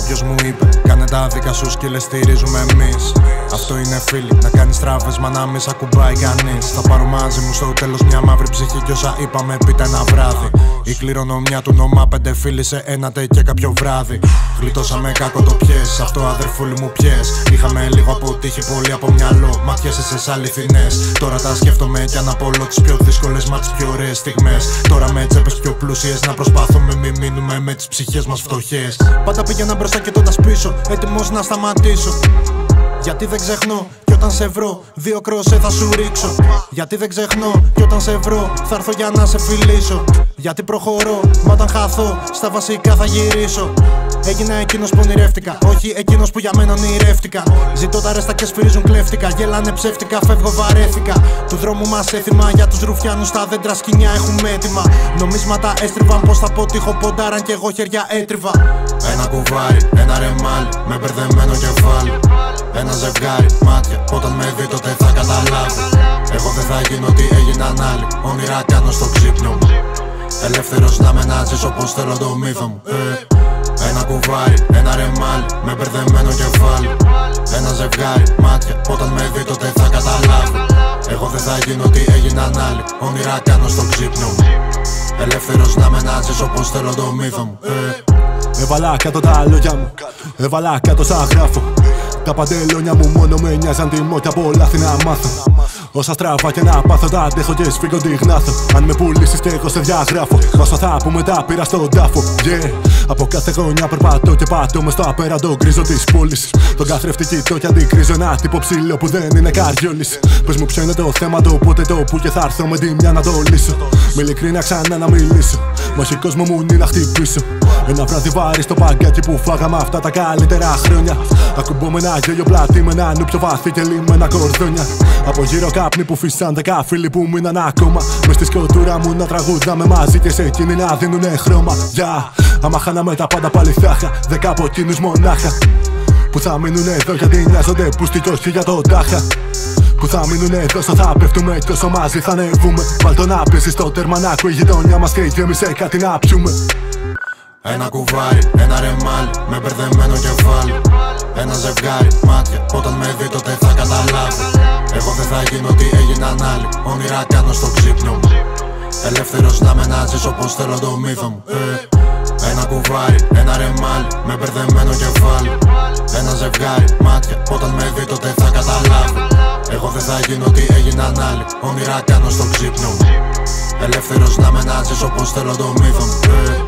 Κάποιος μου είπε, κάνε τα δικά σου σκύλε, στηρίζουμε εμείς. Αυτό είναι φίλοι, να κάνεις τράβες μα να μη σ' ακουμπάει κανείς. Θα πάρω μαζί μου στο τέλος μια μαύρη ψυχή κι όσα είπαμε πείτε ένα βράδυ. Η κληρονομιά του νομά, 5 φίλοι σε ένα τε και κάποιο βράδυ. Γλιτώσαμε κακό το πιες, αυτό αδερφούλη μου πιες. Είχαμε λίγο από τύχη, πολύ από μυαλό. Ματιές εσές αληθινές. Τώρα τα σκέφτομαι κι αναπολώ τις πιο δύσκολες μα τις πιο ωραίες στιγμές. Τώρα με τσέπες πιο πλούσιες να προσπαθούμε μη μείνουμε με τις ψυχές μας φτωχές. Πάντα πήγαινα μπροστά και τότε πίσω, έτοιμος να σταματήσω. Γιατί δεν ξεχνώ κι όταν σε βρω, 2 κρόσε θα σου ρίξω. Γιατί δεν ξεχνώ κι όταν σε βρω, θα έρθω για να σε φιλήσω. Γιατί προχωρώ, μα όταν χαθώ, στα βασικά θα γυρίσω. Έγινα εκείνος που ονειρεύτηκα, όχι εκείνος που για μένα ονειρεύτηκα. Ζητώ τα ρέστα και σφυρίζουν κλέφτηκα, γελάνε ψεύτικα, φεύγω βαρέθηκα. Του δρόμου μας έθιμα, για τους ρουφιάνους τα δέντρα σκοινιά έχουμε έτοιμα. Νομίσματα έστριβαν, πως θα πω τείχο ποντάραν κι εγώ χέρια έτριβα. Ένα κουβάρι, ένα ρεμάλι, με μπερδεμένο κεφάλι. Ένα ζευγάρι, μάτια, όταν με δει τότε θα καταλάβει. Εγώ δεν θα γίνω τι έγιναν άλλοι, όνειρα κάνω στο ξύπνιο μου. Ελεύθερος να με ζήσω όπως θέλω το μύθο μου. Ένα κουβάρι, ένα ρεμάλι, με μπερδεμένο κεφάλι. Ένα ζευγάρι, μάτια, όταν με δει τότε θα καταλάβει. Εγώ δεν θα γίνω τι έγιναν άλλοι, όνειρα κάνω στο ξύπνιο μου. Ελεύθερος να με ζήσω όπως θέλω το μύθο μου. Έβαλα κάτω τα λόγια μου, έβαλα κάτω σαν γράφω. Τα παντελόνια μου μόνο με νοιάζαν τιμό κι από λάθη να μάθω. Όσα στραβά και να πάθω τα αντέχω και σφίγγω τη γνάθω. Αν με πουλήσεις και εγώ σε διαγράφω, μα θα που μετά πήρα στον τάφο. Yeah. Από κάθε γωνιά περπατώ και πατώ μες στο απέραντο γκρίζο της πόλης. Τον καθρέφτη κοιτώ κι αντικρίζω ένα τύπο ψηλό που δεν είναι καριόλης. Πες μου ποιο είναι το θέμα, το πότε, το που και θα έρθω με τη μια να το λύσω. Με ειλικρίνεια ξανά να μιλήσω, μα ο κόσμο μου είναι να χτυπήσω. Ένα βράδυ βάρη στο παγκάκι που φάγαμε αυτά τα καλύτερα χρόνια. Ακουμπώ με ένα γέλιο πλάτη, με ένα νου πιο βαθύ και λίμμενα κορδόνια. Από γύρω κάπνοι που φύσαν 10 φίλοι που μείναν ακόμα. Μες στη σκοτούρα μου να τραγουδάμε μαζί και σε εκείνοι να δίνουνε χρώμα. Άμα χάναμε τα πάντα πάλι θα είχα 10 από εκείνους μονάχα. Που θα μείνουν εδώ γιατί νοιάζονται που στη όχι για το τάχα. Που θα μείνουν εδώ όσο θα πέφτουμε κι όσο μαζί θα ανεβούμε. Βάλ' το να πιέσεις στο τέρμα να ακούει η γειτονιά μας και γέμισε κάτι να πιούμε. Ένα κουβάρι, ένα ρεμάλι, με μπερδεμένο κεφάλι. Ένα ζευγάρι, μάτια, όταν με δει τότε θα καταλάβει. Εγώ δεν θα γίνω τι έγιναν άλλοι, όνειρα κάνω στο ξύπνιο μου. Ελεύθερος να με ζήσω όπως θέλω το μύθο μου. Ένα κουβάρι, ένα ρεμάλι, με μπερδεμένο κεφάλι. Ένα ζευγάρι, μάτια, όταν με δει τότε θα καταλάβει. Εγώ δεν θα γίνω τι έγιναν άλλοι, όνειρα κάνω στο ξύπνιο μου. Ελεύθερος να με ζήσω όπως θέλω το μύθο μου.